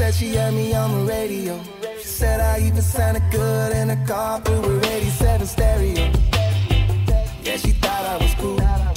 said she had me on the radio. She said I even sounded good in a car through a 87 stereo. Yeah, she thought I was cool.